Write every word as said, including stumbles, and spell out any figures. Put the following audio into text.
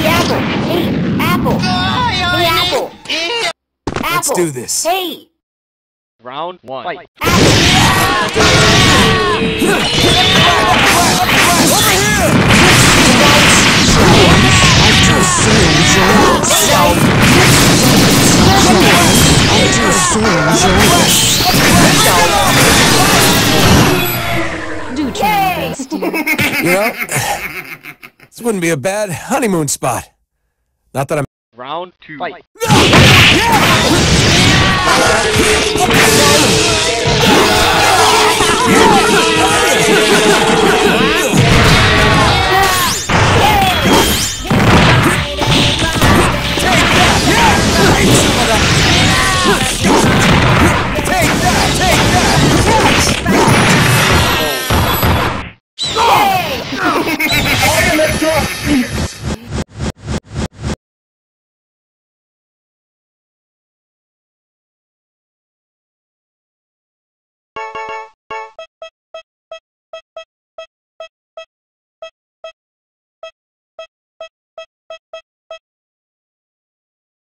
Apple! Hey, Apple! Hey, Apple! Apple! Let's do this. Hey! Round one. Fight. Do try your best, dear. You know, this wouldn't be a bad honeymoon spot. Not that I'm... Round two. Fight.